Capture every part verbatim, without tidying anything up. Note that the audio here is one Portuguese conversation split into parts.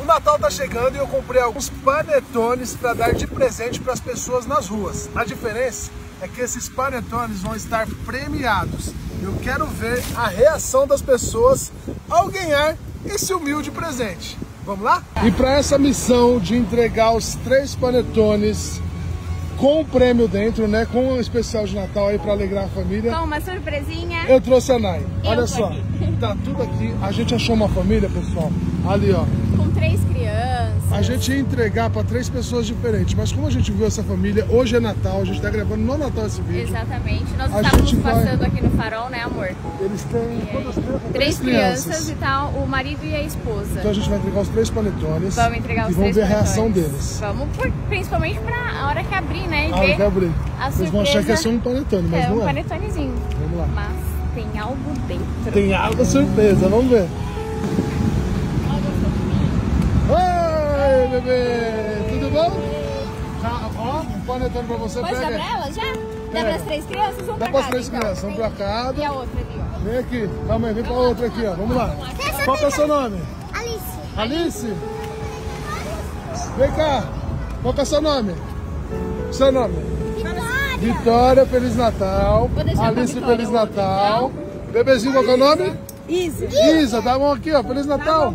Natal tá chegando e eu comprei alguns panetones para dar de presente para as pessoas nas ruas. A diferença é que esses panetones vão estar premiados. Eu quero ver a reação das pessoas ao ganhar esse humilde presente. Vamos lá? E para essa missão de entregar os três panetones com o prêmio dentro, né? Com um especial de Natal aí para alegrar a família. Com uma surpresinha. Eu trouxe a Nai. Olha só, aqui. Tá tudo aqui. A gente achou uma família, pessoal. Ali, ó. Com três crianças. A gente ia entregar para três pessoas diferentes, mas como a gente viu essa família, hoje é Natal, a gente tá gravando no Natal esse vídeo. Exatamente. Nós A estávamos gente vai- passando aqui no farol, né, amor? Eles têm quantas crianças? Três crianças e tal, o marido e a esposa. Então a gente vai entregar os três panetones. Vamos entregar os e vamos três ver a reação panetones. deles. Vamos, por- principalmente pra hora que abrir, né? E Ah, eu ver quero abrir. a Eles vão achar que é só surpresa. um panetone, mas É, não um é. panetonezinho. Vamos lá. Mas tem algo dentro. Tem algo surpresa, vamos ver. Oi, bebê! Tudo bom? Já, ó, um panetone pra você, Pode dar pega. pra ela já? Dá Pega. pras três crianças? Vamos Dá pra pras cá, três então. crianças, vamos pra cá. E a outra ali, ó. Vem aqui, calma aí, vem pra outra aqui, ó. Vamos lá. Qual que é o seu nome? Alice. Alice? Vem cá. Qual que é o seu nome? Seu nome? Vitória. Vitória, Feliz Natal. Vou deixar pra Alice, Vitória Feliz o outro, Natal. Bebezinho, qual que é o nome? Isa. Isa, dá a mão aqui, ó. Feliz Natal.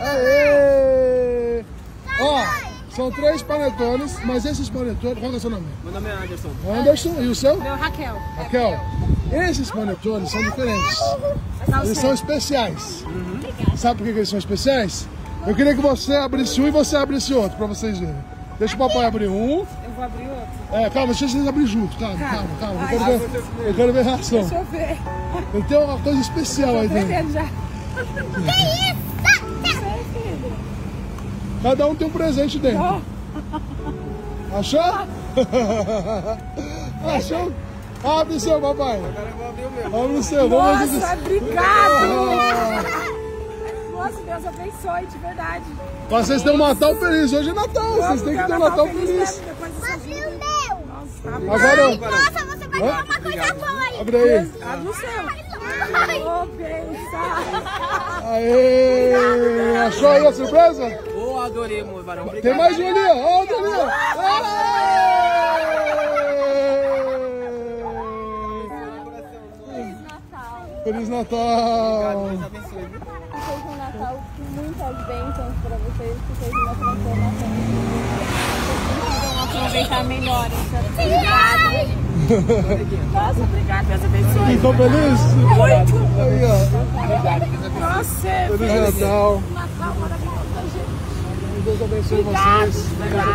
Aê! Ó, são três panetones, mas esses panetones... Qual que é o seu nome? Meu nome é Anderson. Anderson. E o seu? Meu Raquel. Raquel. Esses panetones são diferentes. Eles são especiais. Sabe por que que eles são especiais? Eu queria que você abrisse um e você abrisse outro, pra vocês verem. Deixa o papai abrir um. Eu vou abrir outro. É, calma, deixa vocês abrir junto. Calma, calma, calma. Eu quero ver, eu quero ver a reação. Deixa eu ver. Tem uma coisa especial aí Tô dentro. vendo já. Cada um tem um presente dentro. Achou? Achou? Abre o seu, papai. Agora eu vou abrir o meu. Abre o seu. Vamos ver Nossa, se... obrigado. Nossa, Deus abençoe, de verdade. Vocês têm um Natal feliz. Hoje é Natal. Vocês têm que ter um Natal feliz. Mesmo, depois dessa Abre vida. o meu. Nossa, abre. Agora, Nossa, você vai ter uma coisa boa aí. abre aí. Abre o seu. Ô, benção. Aê! Achou aí a surpresa? Ô, adorei, amor, varão. Obrigado. Tem mais um ali, ó. Ó, outro ali, ó. Feliz Natal. Feliz Natal! Deus abençoe, viu? Que seja um Natal com muitas bênçãos pra vocês, que seja uma transformação. Vocês vão aproveitar melhor essa Nossa, obrigado, Deus abençoe. Ficou feliz? Muito. Aí, ó. Nossa, Feliz Natal! Natal maravilhoso da gente. Deus abençoe vocês.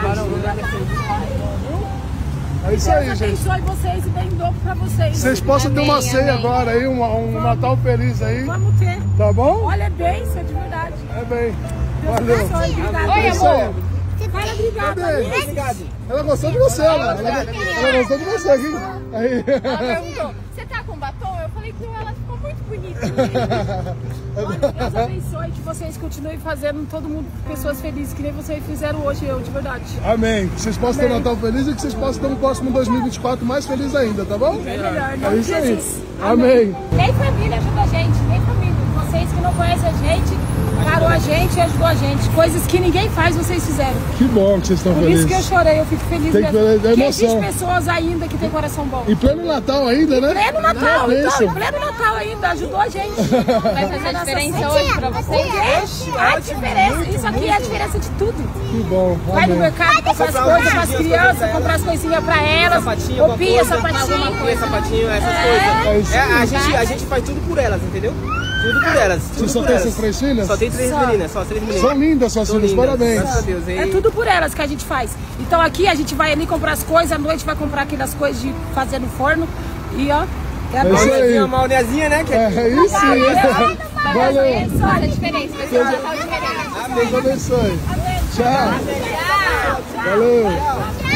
É isso aí, Deus gente. abençoe vocês e dê em dobro pra vocês. Vocês possam ter uma Amém, ceia amém. agora aí, um, um Natal feliz aí. Vamos ter. Tá bom? Olha, é bênção, de verdade. É bem. Deus Valeu. abençoe, obrigado. Oi, É isso aí. amor. Fala, obrigado. Cadê? Obrigado. Ela gostou de você, ela. Ela, ela gostou de você aqui. Aí. Ela perguntou, você tá com batom? Eu falei que não, ela ficou muito bonita. Olha, Deus abençoe que vocês continuem fazendo todo mundo pessoas felizes, que nem vocês fizeram hoje, eu, de verdade. Amém. Que vocês possam ter um Amém. Natal feliz e que vocês possam ter um próximo dois mil e vinte e quatro mais feliz ainda, tá bom? É melhor, É não isso aí. Jesus. Amém. Nem família ajuda a gente, nem família. Vocês que não conhecem a gente, parou a gente e ajudou a gente. Coisas que ninguém faz, vocês fizeram. Que bom que vocês estão Por felizes. isso que eu chorei, eu fico feliz Tem que mesmo. ver a Que emoção. existe pessoas ainda que têm coração bom. Em pleno Natal ainda, né? Pleno Natal, É então, isso. em pleno Natal ainda, ajudou a gente. Vai fazer a diferença hoje pra vocês? É a diferença, isso aqui é a diferença de tudo. Que bom. Vai no Amém. mercado, comprar as Comprar coisas um para as lanchinho, crianças, comprar as coisinhas para elas, Sapatinho, alguma roupinha, coisa, sapatinho. Roupinha, sapatinho, essas É. coisas. É isso É, aí. a, gente, a gente faz tudo por elas, entendeu? Tudo por elas. Tudo Você só por tem elas. essas três filhas? Só tem três Só. meninas, só três meninas. São lindas suas São filhas, lindas, parabéns. Graças a Deus. É tudo por elas que a gente faz. Então aqui a gente vai ali comprar as coisas, à noite vai comprar aquelas coisas de fazer no forno. E ó, é a É isso aí. Uma malnezinha, né? Que É, é isso aí. Valeu. Olha a diferença, vai ser um Natal diferente. Deus abençoe. Tchau. Tchau. Valeu.